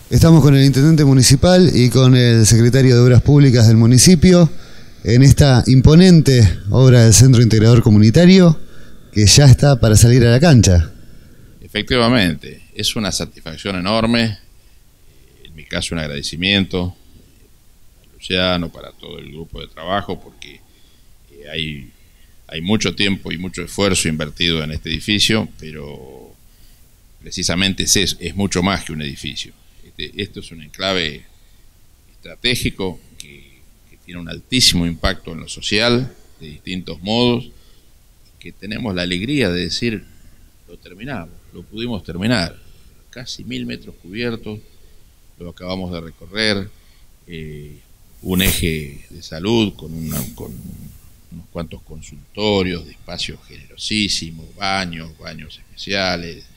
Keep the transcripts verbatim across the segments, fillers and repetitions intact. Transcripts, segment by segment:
Estamos con el intendente municipal y con el secretario de Obras Públicas del municipio en esta imponente obra del Centro Integrador Comunitario que ya está para salir a la cancha. Efectivamente, es una satisfacción enorme, en mi caso un agradecimiento a Luciano, para todo el grupo de trabajo, porque hay, hay mucho tiempo y mucho esfuerzo invertido en este edificio, pero precisamente es, es mucho más que un edificio. Este, esto es un enclave estratégico que, que tiene un altísimo impacto en lo social, de distintos modos, que tenemos la alegría de decir, lo terminamos, lo pudimos terminar, casi mil metros cubiertos, lo acabamos de recorrer, eh, un eje de salud con, una, con unos cuantos consultorios, de espacios generosísimos, baños, baños especiales, este,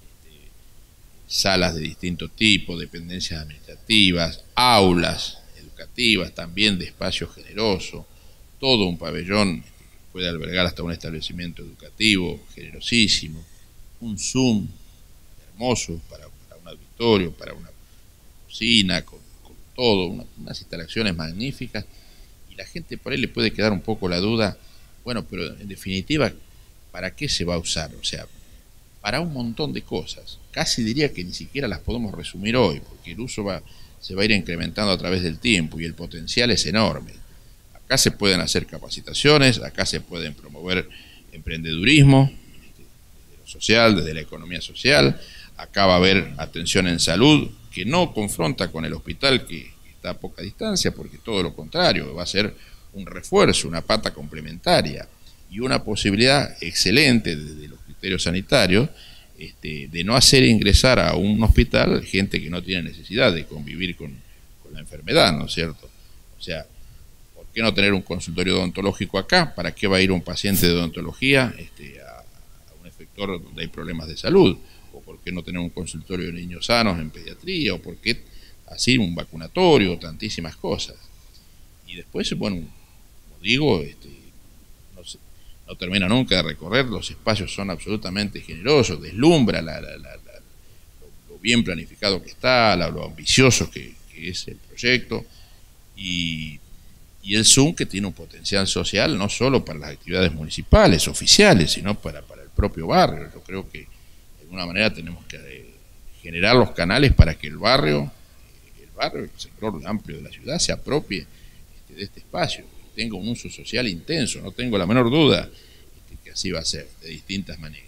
salas de distinto tipo, dependencias administrativas, aulas educativas también de espacio generoso, todo un pabellón que puede albergar hasta un establecimiento educativo generosísimo, un Zoom hermoso para, para un auditorio, para una cocina, con, con todo, una, unas instalaciones magníficas, y la gente por ahí le puede quedar un poco la duda, bueno, pero en definitiva, ¿para qué se va a usar? O sea, para un montón de cosas, casi diría que ni siquiera las podemos resumir hoy, porque el uso va, se va a ir incrementando a través del tiempo y el potencial es enorme. Acá se pueden hacer capacitaciones, acá se pueden promover emprendedurismo, desde lo social, desde la economía social, acá va a haber atención en salud, que no confronta con el hospital que está a poca distancia, porque todo lo contrario, va a ser un refuerzo, una pata complementaria y una posibilidad excelente desde los criterios sanitarios este, de no hacer ingresar a un hospital gente que no tiene necesidad de convivir con, con la enfermedad, ¿no es cierto? O sea, ¿por qué no tener un consultorio odontológico acá? ¿Para qué va a ir un paciente de odontología este, a, a un efector donde hay problemas de salud? ¿O por qué no tener un consultorio de niños sanos en pediatría? ¿O por qué así un vacunatorio? Tantísimas cosas. Y después, bueno, como digo, este, no, se, no termina nunca de recorrer, los espacios son absolutamente generosos, deslumbra la, la, la, la, lo, lo bien planificado que está, la, lo ambicioso que, que es el proyecto, y Y el Zoom, que tiene un potencial social no solo para las actividades municipales, oficiales, sino para, para el propio barrio. Yo creo que de alguna manera tenemos que generar los canales para que el barrio, el barrio, el sector amplio de la ciudad se apropie este, de este espacio, que tenga un uso social intenso. No tengo la menor duda este, que así va a ser, de distintas maneras.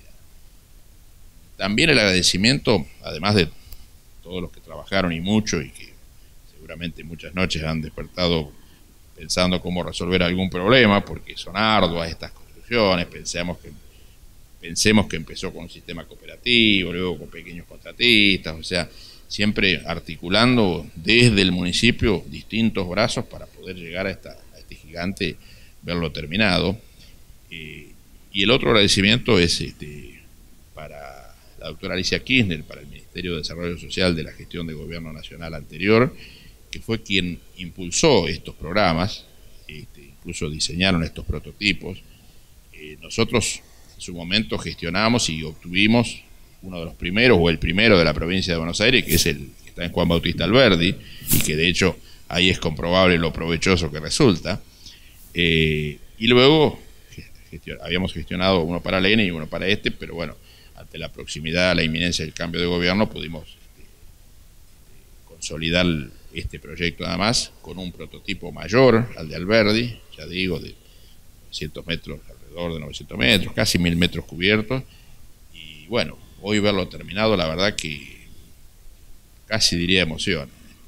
También el agradecimiento, además de todos los que trabajaron y mucho, y que seguramente muchas noches han despertado pensando cómo resolver algún problema, porque son arduas estas construcciones. Pensemos que, pensemos que empezó con un sistema cooperativo, luego con pequeños contratistas, o sea, siempre articulando desde el municipio distintos brazos para poder llegar a, esta, a este gigante, verlo terminado. Eh, y el otro agradecimiento es este, para la doctora Alicia Kirchner, para el Ministerio de Desarrollo Social de la gestión de gobierno nacional anterior, que fue quien impulsó estos programas, este, incluso diseñaron estos prototipos. Eh, nosotros en su momento gestionamos y obtuvimos uno de los primeros, o el primero de la provincia de Buenos Aires, que es el que está en Juan Bautista Alberdi, y que de hecho ahí es comprobable lo provechoso que resulta. Eh, y luego gestion, habíamos gestionado uno para la E N E y uno para este, pero bueno, ante la proximidad, la inminencia del cambio de gobierno, pudimos este, consolidar este proyecto nada más, con un prototipo mayor al de Alberdi, ya digo, de novecientos metros, alrededor de novecientos metros, casi mil metros cubiertos, y bueno, hoy verlo terminado, la verdad que casi diría emoción.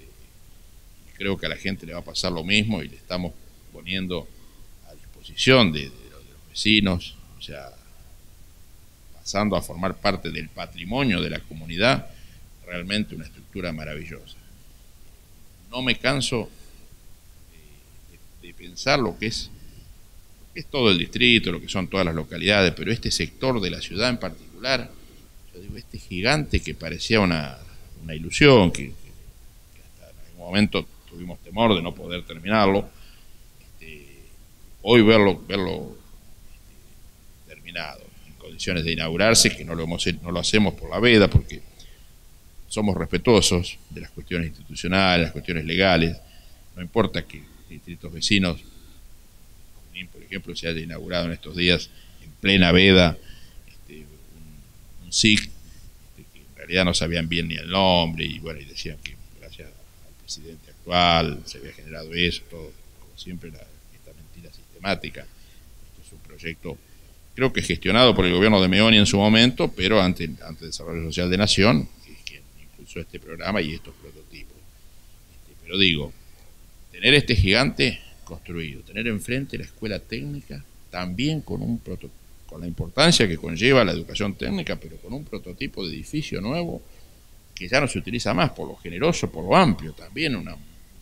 Creo que a la gente le va a pasar lo mismo y le estamos poniendo a disposición de, de, los, de los vecinos, o sea, pasando a formar parte del patrimonio de la comunidad, realmente una estructura maravillosa. No me canso de, de, de pensar lo que es, lo que es todo el distrito, lo que son todas las localidades, pero este sector de la ciudad en particular, yo digo, este gigante que parecía una, una ilusión, que, que, que hasta en algún momento tuvimos temor de no poder terminarlo, este, hoy verlo, verlo este, terminado, en condiciones de inaugurarse, que no lo, hemos, no lo hacemos por la veda, porque somos respetuosos de las cuestiones institucionales, las cuestiones legales. No importa que distritos vecinos, por ejemplo, se haya inaugurado en estos días, en plena veda, este, un, un S I C, este, que en realidad no sabían bien ni el nombre, y bueno, y decían que gracias al presidente actual se había generado eso, todo, como siempre, la, esta mentira sistemática. Esto es un proyecto, creo que gestionado por el gobierno de Meoni en su momento, pero ante, ante el Desarrollo Social de Nación, que es quien impulsó este programa y estos prototipos. Este, pero digo, tener este gigante construido, tener enfrente la escuela técnica, también con un proto, con la importancia que conlleva la educación técnica, pero con un prototipo de edificio nuevo que ya no se utiliza más, por lo generoso, por lo amplio, también una, un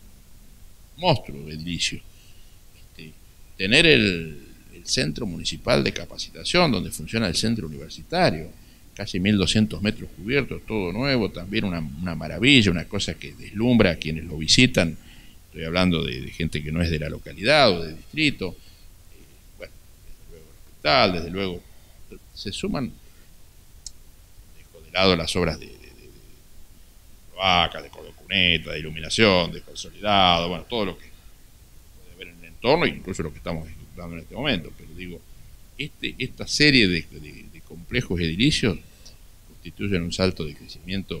monstruo de edilicio. Este, tener el, el centro municipal de capacitación, donde funciona el centro universitario, casi mil doscientos metros cubiertos, todo nuevo, también una, una maravilla, una cosa que deslumbra a quienes lo visitan. Estoy hablando de, de gente que no es de la localidad o del distrito. Eh, bueno, desde luego el hospital, desde luego se suman, dejo de lado las obras de, de, de, de cloaca, de cuneta, de iluminación, de consolidado, bueno, todo lo que puede haber en el entorno, incluso lo que estamos ejecutando en este momento. Pero digo, este, esta serie de, de, de complejos edilicios constituyen un salto de crecimiento,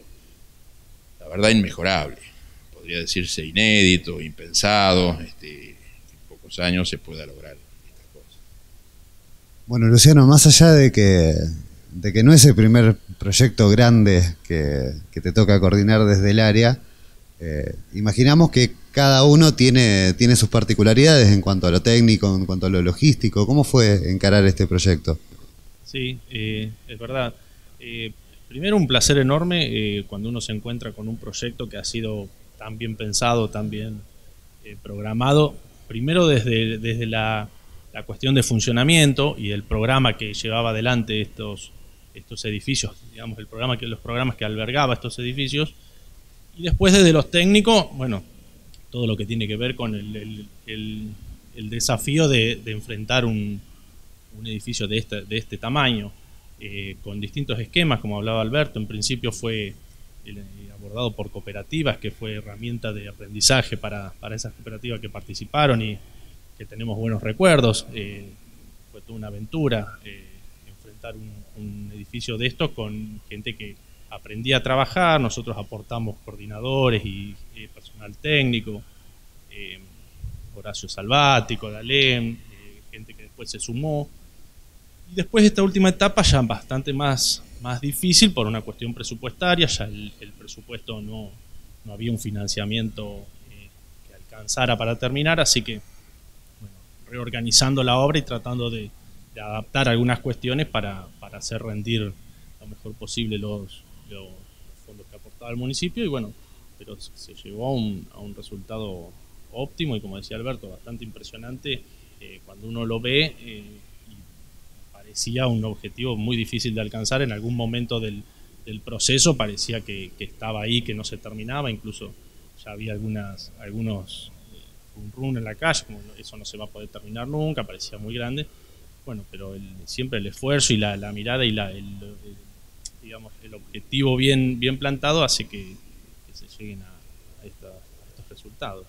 la verdad, inmejorable. Podría decirse inédito, impensado, este, que en pocos años se pueda lograr estas cosas. Bueno, Luciano, más allá de que, de que no es el primer proyecto grande que, que te toca coordinar desde el área, eh, imaginamos que cada uno tiene, tiene sus particularidades en cuanto a lo técnico, en cuanto a lo logístico. ¿Cómo fue encarar este proyecto? Sí, eh, es verdad. Eh, primero, un placer enorme eh, cuando uno se encuentra con un proyecto que ha sido tan bien pensado, tan bien eh, programado, primero desde, desde la, la cuestión de funcionamiento y el programa que llevaba adelante estos, estos edificios, digamos, el programa que, los programas que albergaba estos edificios, y después desde los técnicos, bueno, todo lo que tiene que ver con el, el, el, el desafío de, de enfrentar un, un edificio de este, de este tamaño, eh, con distintos esquemas, como hablaba Alberto. En principio fue el, abordado por cooperativas, que fue herramienta de aprendizaje para, para esas cooperativas que participaron y que tenemos buenos recuerdos. Eh, fue toda una aventura eh, enfrentar un, un edificio de estos con gente que aprendía a trabajar. Nosotros aportamos coordinadores y eh, personal técnico, eh, Horacio Salvático, Dalén, eh, gente que después se sumó. Y después de esta última etapa ya bastante más, más difícil por una cuestión presupuestaria. Ya el, el presupuesto no, no había un financiamiento eh, que alcanzara para terminar, así que bueno, reorganizando la obra y tratando de, de adaptar algunas cuestiones para, para hacer rendir lo mejor posible los, los fondos que aportaba el municipio. Y bueno, pero se llegó a un, a un resultado óptimo y, como decía Alberto, bastante impresionante eh, cuando uno lo ve. Eh, Parecía un objetivo muy difícil de alcanzar. En algún momento del, del proceso parecía que, que estaba ahí, que no se terminaba. Incluso ya había algunas, algunos run run en la calle, como eso no se va a poder terminar nunca, parecía muy grande. Bueno, pero el, siempre el esfuerzo y la, la mirada y la, el, el, digamos, el objetivo bien, bien plantado hace que, que se lleguen a, a, esta, a estos resultados.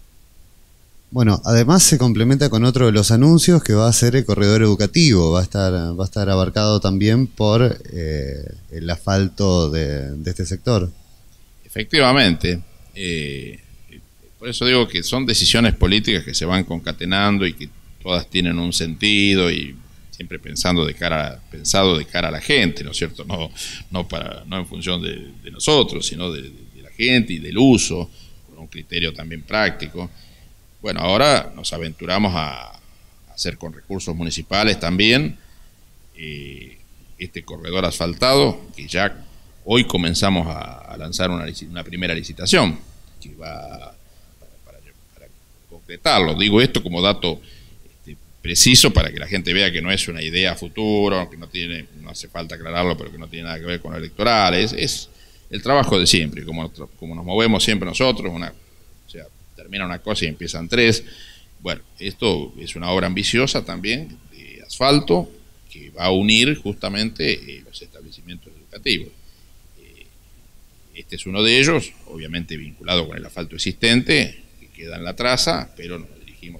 Bueno, además se complementa con otro de los anuncios, que va a ser el corredor educativo. Va a estar, va a estar abarcado también por eh, el asfalto de, de este sector. Efectivamente. Eh, por eso digo que son decisiones políticas que se van concatenando y que todas tienen un sentido y siempre pensando de cara, pensado de cara a la gente, ¿no es cierto? No, no, para, no en función de, de nosotros, sino de, de la gente y del uso, con un criterio también práctico. Bueno, ahora nos aventuramos a hacer con recursos municipales también eh, este corredor asfaltado, que ya hoy comenzamos a, a lanzar una, una primera licitación que va para, para, para concretarlo. Digo esto como dato este, preciso para que la gente vea que no es una idea futuro, que no tiene, no hace falta aclararlo, pero que no tiene nada que ver con lo electoral. Es, es el trabajo de siempre, como, como nos movemos siempre nosotros, una, o sea, termina una cosa y empiezan tres. Bueno, esto es una obra ambiciosa también de asfalto que va a unir justamente eh, los establecimientos educativos. Eh, Este es uno de ellos, obviamente vinculado con el asfalto existente, que queda en la traza, pero nos dirigimos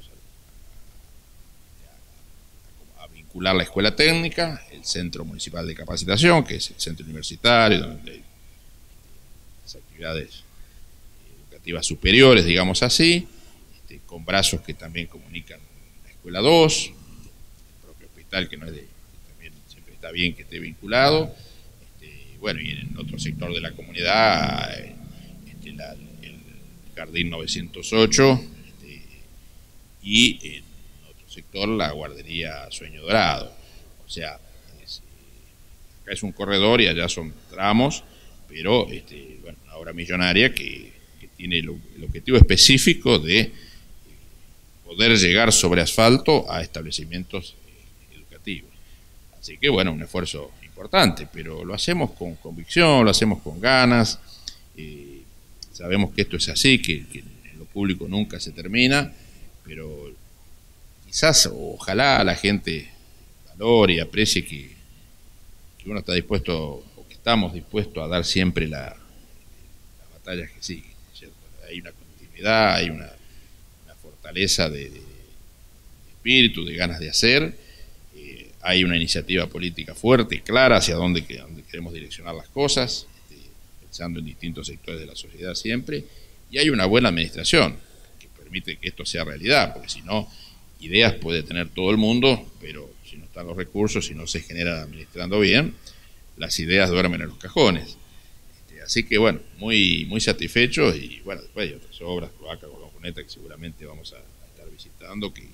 a, a, a vincular la escuela técnica, el centro municipal de capacitación, que es el centro universitario, donde hay las actividades educativas superiores, digamos así, este, con brazos que también comunican la escuela dos, el propio hospital, que no es de, que también siempre está bien que esté vinculado. Bueno, y en otro sector de la comunidad, este, la, el Jardín novecientos ocho, este, y en otro sector la guardería Sueño Dorado. O sea, es, acá es un corredor y allá son tramos, pero este, bueno, una obra millonaria que, que tiene el, el objetivo específico de eh, poder llegar sobre asfalto a establecimientos eh, educativos. Así que bueno, un esfuerzo importante, pero lo hacemos con convicción, lo hacemos con ganas, eh, sabemos que esto es así, que, que en lo público nunca se termina, pero quizás, ojalá la gente valore y aprecie que, que uno está dispuesto, o que estamos dispuestos a dar siempre la, las batallas que siguen, ¿cierto? Hay una continuidad, hay una, una fortaleza de, de, de espíritu, de ganas de hacer. Hay una iniciativa política fuerte, clara, hacia dónde, dónde queremos direccionar las cosas, este, pensando en distintos sectores de la sociedad siempre, y hay una buena administración que permite que esto sea realidad, porque si no, ideas puede tener todo el mundo, pero si no están los recursos, si no se generan administrando bien, las ideas duermen en los cajones. Este, así que bueno, muy, muy satisfechos, y bueno, después hay otras obras, Cloaca, Colón Cuneta, que seguramente vamos a, a estar visitando, que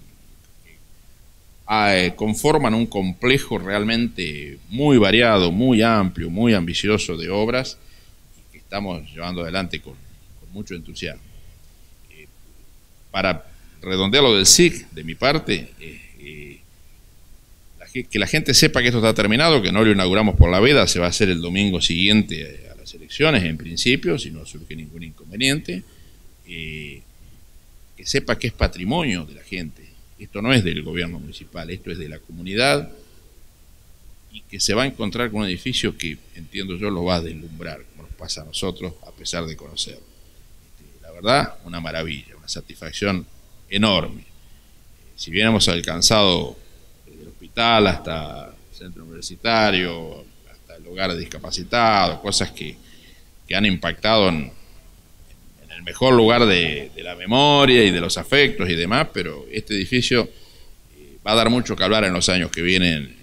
Eh, conforman un complejo realmente muy variado, muy amplio, muy ambicioso de obras que estamos llevando adelante con, con mucho entusiasmo. Eh, para redondear lo del S I C, de mi parte, eh, eh, la, que la gente sepa que esto está terminado, que no lo inauguramos por la veda, se va a hacer el domingo siguiente a las elecciones, en principio, si no surge ningún inconveniente, eh, que sepa que es patrimonio de la gente. Esto no es del gobierno municipal, esto es de la comunidad, y que se va a encontrar con un edificio que, entiendo yo, lo va a deslumbrar, como nos pasa a nosotros, a pesar de conocerlo. Este, la verdad, una maravilla, una satisfacción enorme. Si bien hemos alcanzado desde el hospital hasta el centro universitario, hasta el hogar de discapacitados, cosas que, que han impactado en el mejor lugar de, de la memoria y de los afectos y demás, pero este edificio eh, va a dar mucho que hablar en los años que vienen